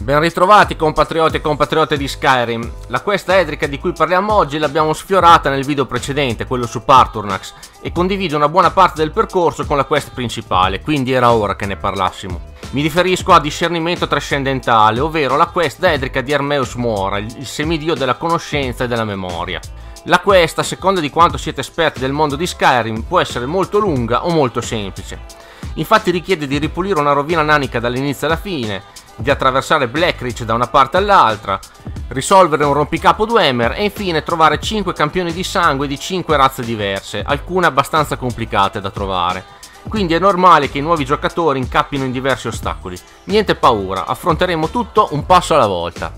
Ben ritrovati compatrioti e compatriote di Skyrim. La quest edrica di cui parliamo oggi l'abbiamo sfiorata nel video precedente, quello su Paarthurnax, e condivide una buona parte del percorso con la quest principale, quindi era ora che ne parlassimo. Mi riferisco a Discernimento Trascendentale, ovvero la quest edrica di Ermeus Mora, il semidio della conoscenza e della memoria. La quest, a seconda di quanto siete esperti del mondo di Skyrim, può essere molto lunga o molto semplice. Infatti richiede di ripulire una rovina nanica dall'inizio alla fine, di attraversare Blackreach da una parte all'altra, risolvere un rompicapo Dwemer e infine trovare 5 campioni di sangue di 5 razze diverse, alcune abbastanza complicate da trovare. Quindi è normale che i nuovi giocatori incappino in diversi ostacoli. Niente paura, affronteremo tutto un passo alla volta.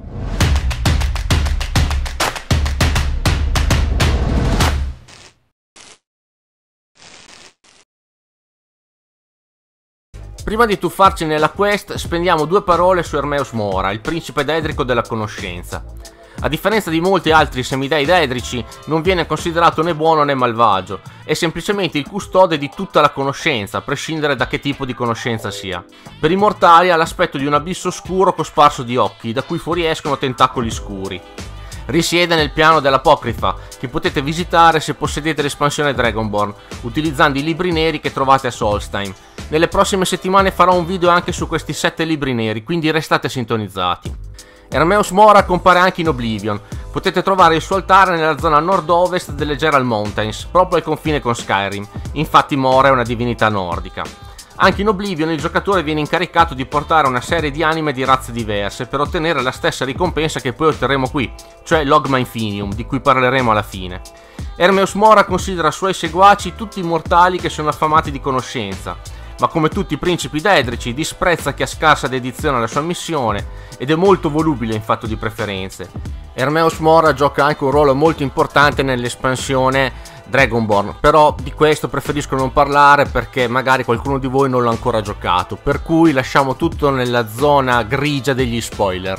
Prima di tuffarci nella quest, spendiamo due parole su Ermeus Mora, il principe daedrico della conoscenza. A differenza di molti altri semidei daedrici, non viene considerato né buono né malvagio, è semplicemente il custode di tutta la conoscenza, a prescindere da che tipo di conoscenza sia. Per i mortali ha l'aspetto di un abisso scuro cosparso di occhi, da cui fuoriescono tentacoli scuri. Risiede nel piano dell'Apocrifa, che potete visitare se possedete l'espansione Dragonborn, utilizzando i libri neri che trovate a Solstheim. Nelle prossime settimane farò un video anche su questi 7 libri neri, quindi restate sintonizzati. Ermeus Mora compare anche in Oblivion. Potete trovare il suo altare nella zona nord-ovest delle Gerald Mountains, proprio al confine con Skyrim. Infatti Mora è una divinità nordica. Anche in Oblivion il giocatore viene incaricato di portare una serie di anime di razze diverse per ottenere la stessa ricompensa che poi otterremo qui, cioè l'Ogma Infinium, di cui parleremo alla fine. Ermeus Mora considera suoi seguaci tutti i mortali che sono affamati di conoscenza, ma come tutti i principi daedrici disprezza chi ha scarsa dedizione alla sua missione ed è molto volubile in fatto di preferenze. Ermeus Mora gioca anche un ruolo molto importante nell'espansione Dragonborn, però di questo preferisco non parlare perché magari qualcuno di voi non l'ha ancora giocato, per cui lasciamo tutto nella zona grigia degli spoiler.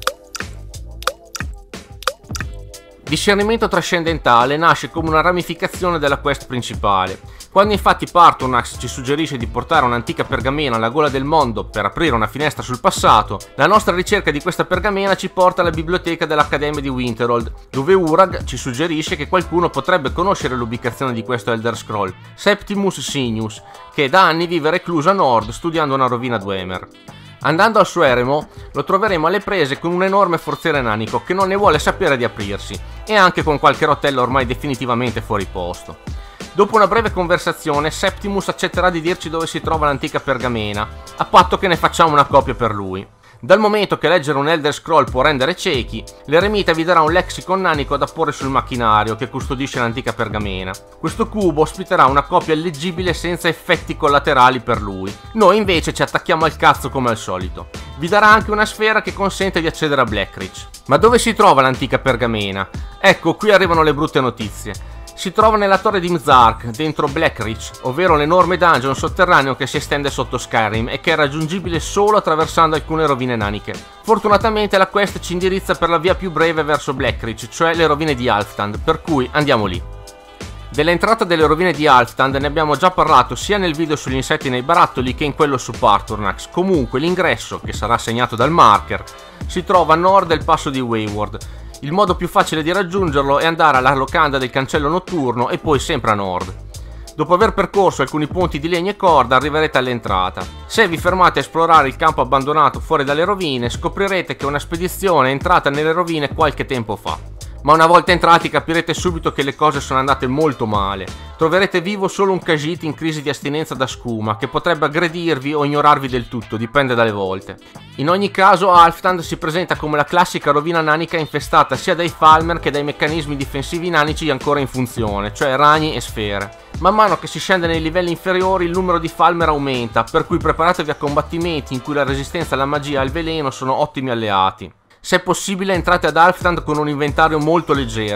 Discernimento Trascendentale nasce come una ramificazione della quest principale. Quando infatti Paarthurnax ci suggerisce di portare un'antica pergamena alla gola del mondo per aprire una finestra sul passato, la nostra ricerca di questa pergamena ci porta alla biblioteca dell'Accademia di Winterhold, dove Urag ci suggerisce che qualcuno potrebbe conoscere l'ubicazione di questo Elder Scroll, Septimus Sinius, che da anni vive recluso a nord studiando una rovina Dwemer. Andando al suo eremo lo troveremo alle prese con un enorme forziere nanico che non ne vuole sapere di aprirsi, e anche con qualche rotella ormai definitivamente fuori posto. Dopo una breve conversazione, Septimus accetterà di dirci dove si trova l'antica pergamena, a patto che ne facciamo una copia per lui. Dal momento che leggere un Elder Scroll può rendere ciechi, l'eremita vi darà un lexicon nanico da porre sul macchinario che custodisce l'antica pergamena. Questo cubo ospiterà una copia leggibile senza effetti collaterali per lui. Noi invece ci attacchiamo al cazzo come al solito. Vi darà anche una sfera che consente di accedere a Blackreach. Ma dove si trova l'antica pergamena? Ecco, qui arrivano le brutte notizie. Si trova nella torre di Mzark, dentro Blackreach, ovvero l'enorme dungeon sotterraneo che si estende sotto Skyrim e che è raggiungibile solo attraversando alcune rovine naniche. Fortunatamente la quest ci indirizza per la via più breve verso Blackreach, cioè le rovine di Alftand, per cui andiamo lì. Dell'entrata delle rovine di Alftand ne abbiamo già parlato sia nel video sugli insetti nei barattoli che in quello su Paarthurnax. Comunque l'ingresso, che sarà segnato dal marker, si trova a nord del passo di Wayward. Il modo più facile di raggiungerlo è andare alla locanda del cancello notturno e poi sempre a nord. Dopo aver percorso alcuni ponti di legno e corda arriverete all'entrata. Se vi fermate a esplorare il campo abbandonato fuori dalle rovine, scoprirete che una spedizione è entrata nelle rovine qualche tempo fa. Ma una volta entrati capirete subito che le cose sono andate molto male. Troverete vivo solo un Khajiit in crisi di astinenza da scuma, che potrebbe aggredirvi o ignorarvi del tutto, dipende dalle volte. In ogni caso Alftand si presenta come la classica rovina nanica infestata sia dai Falmer che dai meccanismi difensivi nanici ancora in funzione, cioè ragni e sfere. Man mano che si scende nei livelli inferiori il numero di Falmer aumenta, per cui preparatevi a combattimenti in cui la resistenza alla magia e al veleno sono ottimi alleati. Se è possibile entrate ad Alftand con un inventario molto leggero.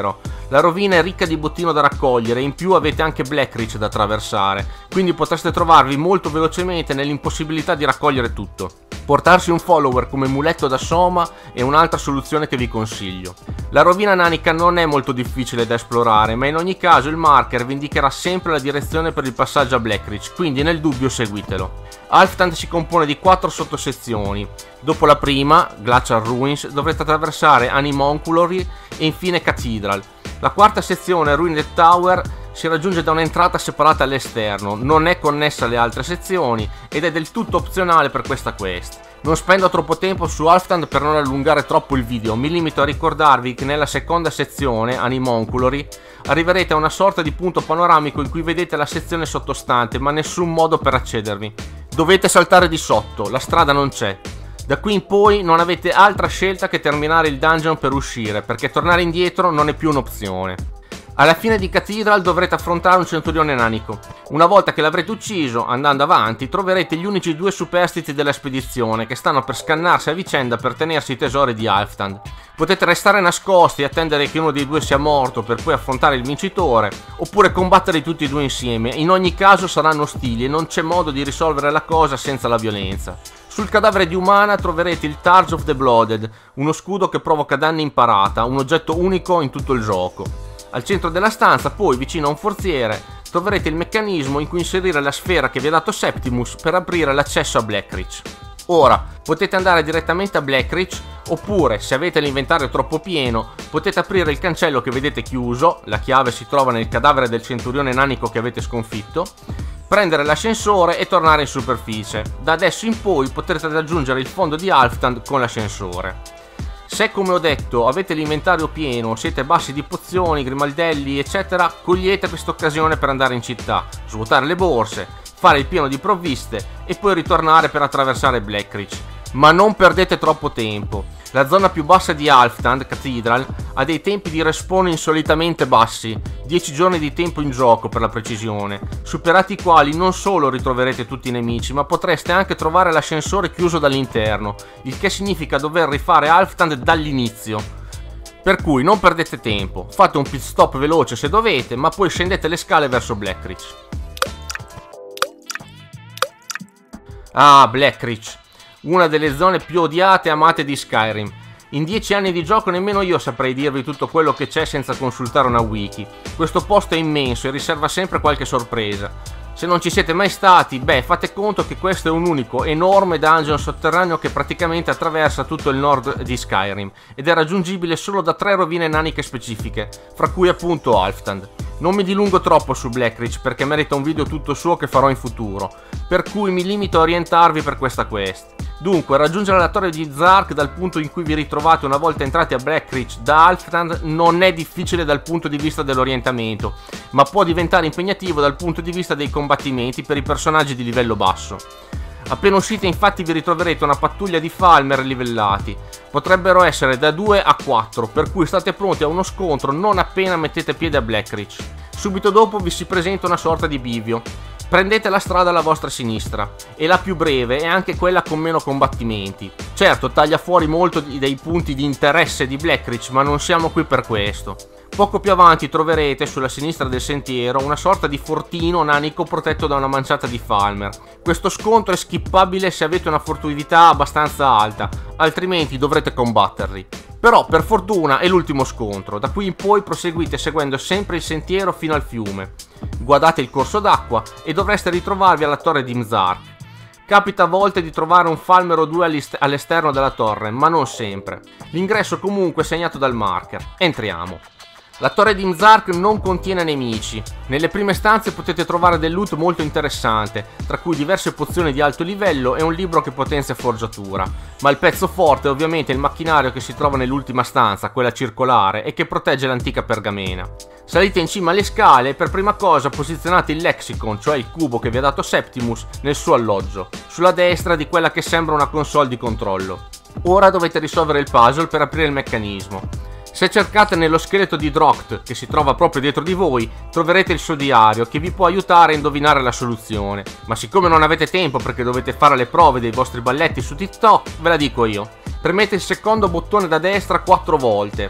La rovina è ricca di bottino da raccogliere e in più avete anche Blackreach da attraversare, quindi potreste trovarvi molto velocemente nell'impossibilità di raccogliere tutto. Portarsi un follower come muletto da Soma è un'altra soluzione che vi consiglio. La rovina nanica non è molto difficile da esplorare, ma in ogni caso il marker vi indicherà sempre la direzione per il passaggio a Blackreach, quindi nel dubbio seguitelo. Alftand si compone di 4 sottosezioni. Dopo la prima, Glacial Ruins, dovrete attraversare Animonculory e infine Cathedral. La quarta sezione, Ruined Tower, si raggiunge da un'entrata separata all'esterno, non è connessa alle altre sezioni ed è del tutto opzionale per questa quest. Non spendo troppo tempo su Alftand per non allungare troppo il video, mi limito a ricordarvi che nella seconda sezione, Animonculory, arriverete a una sorta di punto panoramico in cui vedete la sezione sottostante, ma nessun modo per accedervi. Dovete saltare di sotto, la strada non c'è. Da qui in poi non avete altra scelta che terminare il dungeon per uscire, perché tornare indietro non è più un'opzione. Alla fine di Cathedral dovrete affrontare un centurione nanico. Una volta che l'avrete ucciso, andando avanti, troverete gli unici 2 superstiti della spedizione che stanno per scannarsi a vicenda per tenersi i tesori di Alftand. Potete restare nascosti e attendere che uno dei 2 sia morto per poi affrontare il vincitore, oppure combattere tutti e 2 insieme. In ogni caso saranno ostili e non c'è modo di risolvere la cosa senza la violenza. Sul cadavere di Umana troverete il Targe of the Blooded, uno scudo che provoca danni in parata, un oggetto unico in tutto il gioco. Al centro della stanza, poi, vicino a un forziere, troverete il meccanismo in cui inserire la sfera che vi ha dato Septimus per aprire l'accesso a Blackreach. Ora, potete andare direttamente a Blackreach, oppure, se avete l'inventario troppo pieno, potete aprire il cancello che vedete chiuso, la chiave si trova nel cadavere del centurione nanico che avete sconfitto, prendere l'ascensore e tornare in superficie. Da adesso in poi potrete raggiungere il fondo di Alftand con l'ascensore. Se, come ho detto, avete l'inventario pieno, siete bassi di pozioni, grimaldelli, eccetera, cogliete questa occasione per andare in città, svuotare le borse, fare il pieno di provviste e poi ritornare per attraversare Blackreach. Ma non perdete troppo tempo. La zona più bassa di Alftand, Cathedral, ha dei tempi di respawn insolitamente bassi, 10 giorni di tempo in gioco per la precisione, superati i quali non solo ritroverete tutti i nemici, ma potreste anche trovare l'ascensore chiuso dall'interno, il che significa dover rifare Alftand dall'inizio. Per cui non perdete tempo, fate un pit stop veloce se dovete, ma poi scendete le scale verso Blackreach. Ah, Blackreach, una delle zone più odiate e amate di Skyrim. In 10 anni di gioco nemmeno io saprei dirvi tutto quello che c'è senza consultare una wiki. Questo posto è immenso e riserva sempre qualche sorpresa. Se non ci siete mai stati, beh, fate conto che questo è un unico, enorme dungeon sotterraneo che praticamente attraversa tutto il nord di Skyrim ed è raggiungibile solo da 3 rovine naniche specifiche, fra cui appunto Alftand. Non mi dilungo troppo su Blackreach perché merita un video tutto suo che farò in futuro, per cui mi limito a orientarvi per questa quest. Dunque, raggiungere la torre di Zark dal punto in cui vi ritrovate una volta entrati a Blackreach da Alftand non è difficile dal punto di vista dell'orientamento, ma può diventare impegnativo dal punto di vista dei combattimenti per i personaggi di livello basso. Appena uscite infatti vi ritroverete una pattuglia di Falmer livellati, potrebbero essere da 2 a 4, per cui state pronti a uno scontro non appena mettete piede a Blackreach. Subito dopo vi si presenta una sorta di bivio. Prendete la strada alla vostra sinistra, è la più breve e anche quella con meno combattimenti. Certo, taglia fuori molto dei punti di interesse di Blackreach, ma non siamo qui per questo. Poco più avanti troverete sulla sinistra del sentiero una sorta di fortino nanico protetto da una manciata di Falmer. Questo scontro è skippabile se avete una furtività abbastanza alta, altrimenti dovrete combatterli. Però per fortuna è l'ultimo scontro, da qui in poi proseguite seguendo sempre il sentiero fino al fiume. Guardate il corso d'acqua e dovreste ritrovarvi alla torre di Mzark. Capita a volte di trovare un Falmer o 2 all'esterno della torre, ma non sempre. L'ingresso comunque è segnato dal marker. Entriamo. La torre di Mzark non contiene nemici. Nelle prime stanze potete trovare del loot molto interessante, tra cui diverse pozioni di alto livello e un libro che potenzia forgiatura. Ma il pezzo forte è ovviamente il macchinario che si trova nell'ultima stanza, quella circolare, e che protegge l'antica pergamena. Salite in cima alle scale e per prima cosa posizionate il Lexicon, cioè il cubo che vi ha dato Septimus, nel suo alloggio, sulla destra di quella che sembra una console di controllo. Ora dovete risolvere il puzzle per aprire il meccanismo. Se cercate nello scheletro di Drokt, che si trova proprio dietro di voi, troverete il suo diario che vi può aiutare a indovinare la soluzione. Ma siccome non avete tempo perché dovete fare le prove dei vostri balletti su TikTok, ve la dico io. Premete il secondo bottone da destra 4 volte.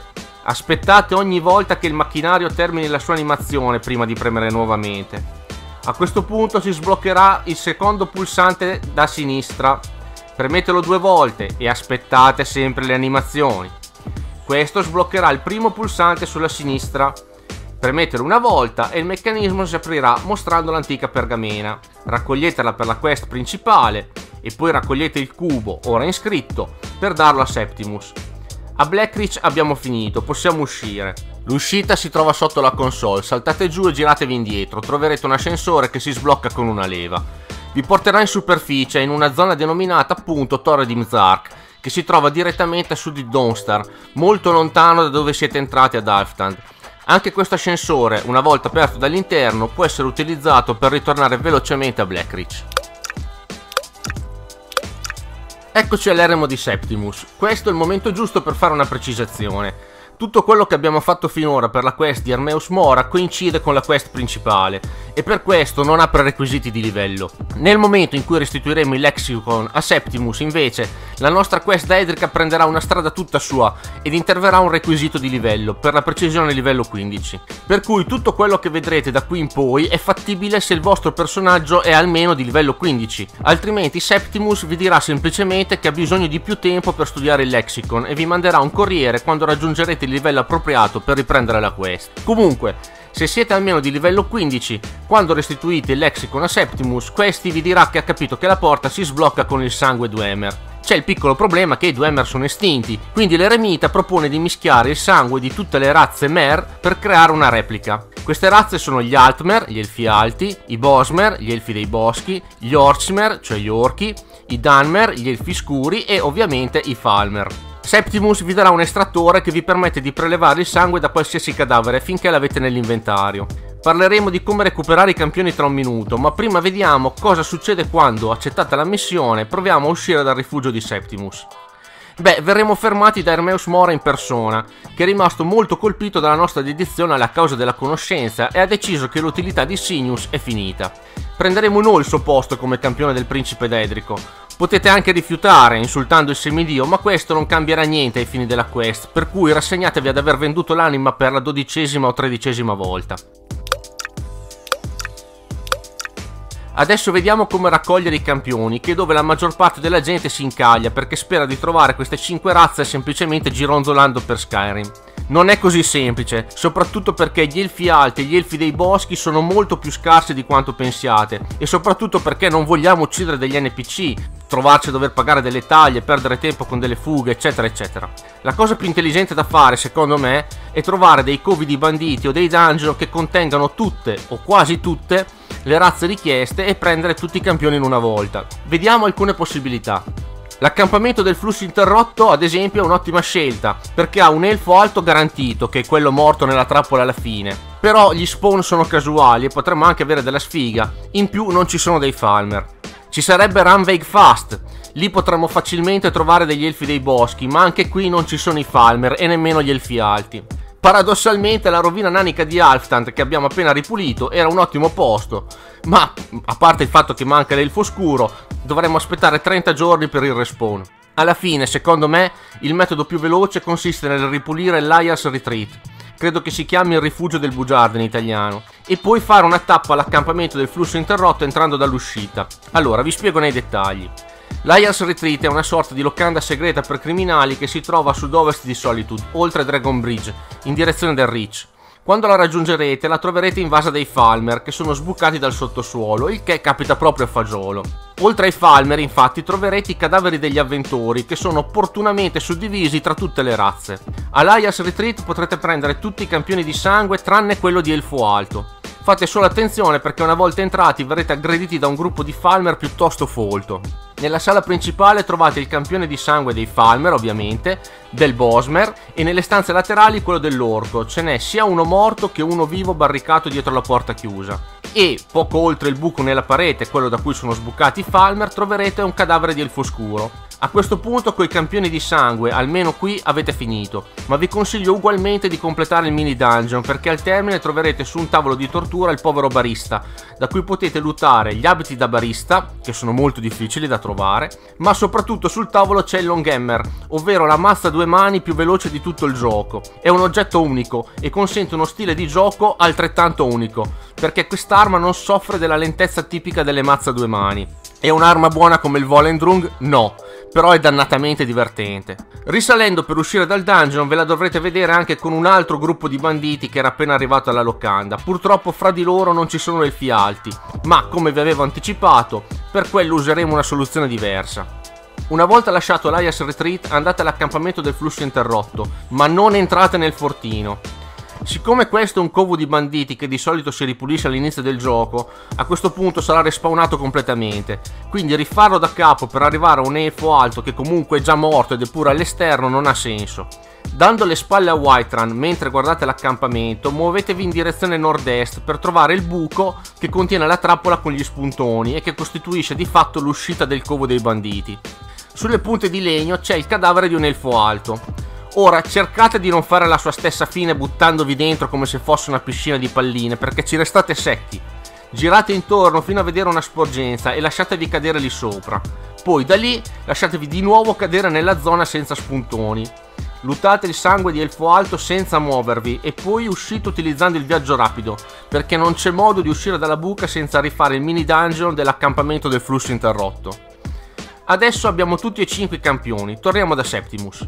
Aspettate ogni volta che il macchinario termini la sua animazione prima di premere nuovamente. A questo punto si sbloccherà il secondo pulsante da sinistra. Premetelo 2 volte e aspettate sempre le animazioni. Questo sbloccherà il primo pulsante sulla sinistra. Premetelo una volta e il meccanismo si aprirà mostrando l'antica pergamena. Raccoglietela per la quest principale e poi raccogliete il cubo ora inscritto per darlo a Septimus. A Blackreach abbiamo finito, possiamo uscire. L'uscita si trova sotto la console, saltate giù e giratevi indietro, troverete un ascensore che si sblocca con una leva. Vi porterà in superficie in una zona denominata appunto Torre di Mzark, che si trova direttamente a sud di Dawnstar, molto lontano da dove siete entrati ad Alftand. Anche questo ascensore, una volta aperto dall'interno, può essere utilizzato per ritornare velocemente a Blackreach. Eccoci all'eremo di Septimus. Questo è il momento giusto per fare una precisazione. Tutto quello che abbiamo fatto finora per la quest di Hermaeus Mora coincide con la quest principale e per questo non ha prerequisiti di livello. Nel momento in cui restituiremo il Lexicon a Septimus, invece, la nostra quest da Edrica prenderà una strada tutta sua ed interverrà un requisito di livello, per la precisione livello 15. Per cui tutto quello che vedrete da qui in poi è fattibile se il vostro personaggio è almeno di livello 15, altrimenti Septimus vi dirà semplicemente che ha bisogno di più tempo per studiare il Lexicon e vi manderà un corriere quando raggiungerete il livello appropriato per riprendere la quest. Comunque, se siete almeno di livello 15, quando restituite il Lexicon a Septimus, questi vi dirà che ha capito che la porta si sblocca con il sangue Dwemer. C'è il piccolo problema che i Dwemer sono estinti, quindi l'eremita propone di mischiare il sangue di tutte le razze Mer per creare una replica. Queste razze sono gli Altmer, gli Elfi Alti, i Bosmer, gli Elfi dei Boschi, gli Orcmer, cioè gli Orchi, i Dunmer, gli Elfi Scuri e ovviamente i Falmer. Septimus vi darà un estrattore che vi permette di prelevare il sangue da qualsiasi cadavere finché l'avete nell'inventario. Parleremo di come recuperare i campioni tra un minuto, ma prima vediamo cosa succede quando, accettata la missione, proviamo a uscire dal rifugio di Septimus. Beh, verremo fermati da Hermaeus Mora in persona, che è rimasto molto colpito dalla nostra dedizione alla causa della conoscenza e ha deciso che l'utilità di Sinius è finita. Prenderemo noi il suo posto come campione del principe d'Edrico. Potete anche rifiutare, insultando il semidio, ma questo non cambierà niente ai fini della quest, per cui rassegnatevi ad aver venduto l'anima per la 12ª o 13ª volta. Adesso vediamo come raccogliere i campioni, che è dove la maggior parte della gente si incaglia perché spera di trovare queste 5 razze semplicemente gironzolando per Skyrim. Non è così semplice, soprattutto perché gli Elfi Alti e gli Elfi dei Boschi sono molto più scarsi di quanto pensiate e soprattutto perché non vogliamo uccidere degli NPC, trovarci a dover pagare delle taglie, perdere tempo con delle fughe, eccetera eccetera. La cosa più intelligente da fare, secondo me, è trovare dei covi di banditi o dei dungeon che contengano tutte o quasi tutte le razze richieste e prendere tutti i campioni in una volta. Vediamo alcune possibilità. L'accampamento del flusso interrotto, ad esempio, è un'ottima scelta perché ha un elfo alto garantito, che è quello morto nella trappola alla fine. Però gli spawn sono casuali e potremmo anche avere della sfiga. In più non ci sono dei Falmer. Ci sarebbe Ranveig Fast. Lì potremmo facilmente trovare degli Elfi dei Boschi, ma anche qui non ci sono i Falmer e nemmeno gli Elfi Alti. Paradossalmente la rovina nanica di Alftand, che abbiamo appena ripulito, era un ottimo posto, ma a parte il fatto che manca l'elfo scuro, dovremmo aspettare 30 giorni per il respawn. Alla fine, secondo me, il metodo più veloce consiste nel ripulire l'Ayers Retreat, credo che si chiami il rifugio del bugiardo in italiano, e poi fare una tappa all'accampamento del flusso interrotto entrando dall'uscita. Allora, vi spiego nei dettagli. L'Ayers Retreat è una sorta di locanda segreta per criminali che si trova a sud-ovest di Solitude, oltre Dragon Bridge, in direzione del Reach. Quando la raggiungerete la troverete invasa dai Falmer, che sono sbucati dal sottosuolo, il che capita proprio a fagiolo. Oltre ai Falmer, infatti, troverete i cadaveri degli avventori, che sono opportunamente suddivisi tra tutte le razze. All'Ayers Retreat potrete prendere tutti i campioni di sangue tranne quello di Elfo Alto. Fate solo attenzione perché una volta entrati verrete aggrediti da un gruppo di Falmer piuttosto folto. Nella sala principale trovate il campione di sangue dei Falmer, ovviamente, del Bosmer, e nelle stanze laterali quello dell'orco. Ce n'è sia uno morto che uno vivo barricato dietro la porta chiusa. E, poco oltre il buco nella parete, quello da cui sono sbucati i Falmer, troverete un cadavere di elfo scuro. A questo punto coi campioni di sangue, almeno qui avete finito, ma vi consiglio ugualmente di completare il mini dungeon perché al termine troverete su un tavolo di tortura il povero barista, da cui potete lootare gli abiti da barista, che sono molto difficili da trovare, ma soprattutto sul tavolo c'è il long hammer, ovvero la mazza a due mani più veloce di tutto il gioco. È un oggetto unico e consente uno stile di gioco altrettanto unico, perché quest'arma non soffre della lentezza tipica delle mazze a due mani. È un'arma buona come il Volendrung? No, però è dannatamente divertente. Risalendo per uscire dal dungeon ve la dovrete vedere anche con un altro gruppo di banditi che era appena arrivato alla locanda. Purtroppo fra di loro non ci sono elfi alti, ma come vi avevo anticipato, per quello useremo una soluzione diversa. Una volta lasciato l'Aias Retreat andate all'accampamento del flusso interrotto, ma non entrate nel fortino. Siccome questo è un covo di banditi che di solito si ripulisce all'inizio del gioco, a questo punto sarà respawnato completamente, quindi rifarlo da capo per arrivare a un elfo alto che comunque è già morto ed è pure all'esterno non ha senso. Dando le spalle a Whiterun mentre guardate l'accampamento, muovetevi in direzione nord-est per trovare il buco che contiene la trappola con gli spuntoni e che costituisce di fatto l'uscita del covo dei banditi. Sulle punte di legno c'è il cadavere di un elfo alto. Ora cercate di non fare la sua stessa fine buttandovi dentro come se fosse una piscina di palline perché ci restate secchi. Girate intorno fino a vedere una sporgenza e lasciatevi cadere lì sopra. Poi da lì lasciatevi di nuovo cadere nella zona senza spuntoni. Lootate il sangue di elfo alto senza muovervi e poi uscite utilizzando il viaggio rapido perché non c'è modo di uscire dalla buca senza rifare il mini dungeon dell'accampamento del flusso interrotto. Adesso abbiamo tutti e 5 i campioni, torniamo da Septimus.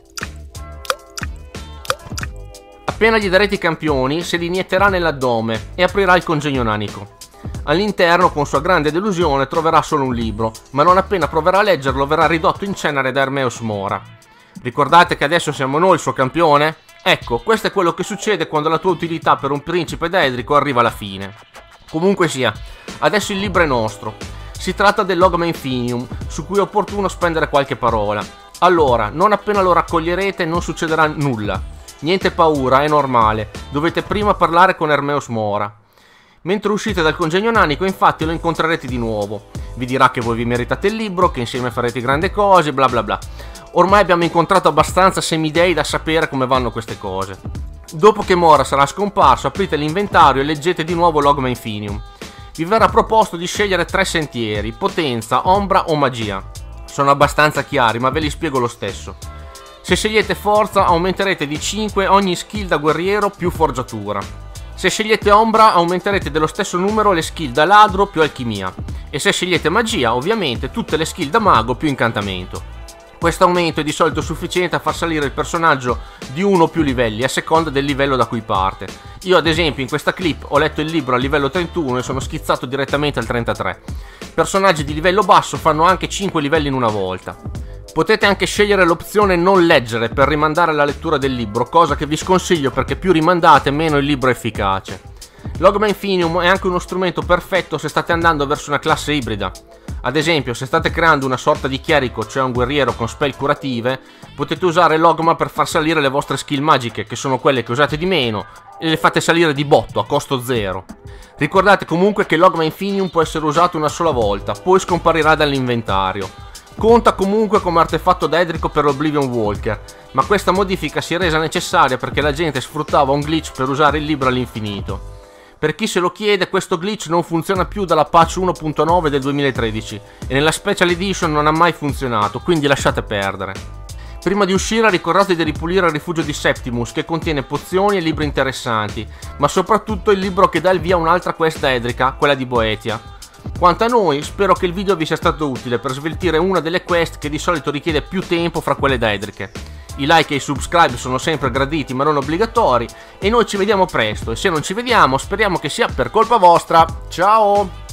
Appena gli darete i campioni, se li inietterà nell'addome e aprirà il congegno nanico. All'interno, con sua grande delusione, troverà solo un libro, ma non appena proverà a leggerlo verrà ridotto in cenere da Hermeus Mora. Ricordate che adesso siamo noi il suo campione? Ecco, questo è quello che succede quando la tua utilità per un principe daedrico arriva alla fine. Comunque sia, adesso il libro è nostro. Si tratta del Logma Infinium, su cui è opportuno spendere qualche parola. Allora, non appena lo raccoglierete non succederà nulla. Niente paura, è normale, dovete prima parlare con Hermeus Mora. Mentre uscite dal congegno nanico infatti lo incontrerete di nuovo. Vi dirà che voi vi meritate il libro, che insieme farete grandi cose, bla bla bla. Ormai abbiamo incontrato abbastanza semidei da sapere come vanno queste cose. Dopo che Mora sarà scomparso aprite l'inventario e leggete di nuovo Logma Infinium. Vi verrà proposto di scegliere 3 sentieri, potenza, ombra o magia. Sono abbastanza chiari ma ve li spiego lo stesso. Se scegliete forza aumenterete di 5 ogni skill da guerriero più forgiatura. Se scegliete ombra aumenterete dello stesso numero le skill da ladro più alchimia. E se scegliete magia ovviamente tutte le skill da mago più incantamento. Questo aumento è di solito sufficiente a far salire il personaggio di 1 o più livelli a seconda del livello da cui parte. Io ad esempio in questa clip ho letto il libro a livello 31 e sono schizzato direttamente al 33. Personaggi di livello basso fanno anche 5 livelli in una volta. Potete anche scegliere l'opzione non leggere per rimandare la lettura del libro, cosa che vi sconsiglio perché più rimandate meno il libro è efficace. Logma Infinium è anche uno strumento perfetto se state andando verso una classe ibrida. Ad esempio, se state creando una sorta di chierico, cioè un guerriero con spell curative, potete usare Logma per far salire le vostre skill magiche, che sono quelle che usate di meno, e le fate salire di botto, a costo 0. Ricordate comunque che Logma Infinium può essere usato una sola volta, poi scomparirà dall'inventario. Conta comunque come artefatto daedrico per l'Oblivion Walker, ma questa modifica si è resa necessaria perché la gente sfruttava un glitch per usare il libro all'infinito. Per chi se lo chiede, questo glitch non funziona più dalla patch 1.9 del 2013 e nella Special Edition non ha mai funzionato, quindi lasciate perdere. Prima di uscire ricordate di ripulire il rifugio di Septimus che contiene pozioni e libri interessanti, ma soprattutto il libro che dà il via a un'altra quest daedrica, quella di Boetia. Quanto a noi, spero che il video vi sia stato utile per sveltire una delle quest che di solito richiede più tempo fra quelle daedriche. I like e i subscribe sono sempre graditi ma non obbligatori e noi ci vediamo presto e se non ci vediamo speriamo che sia per colpa vostra. Ciao!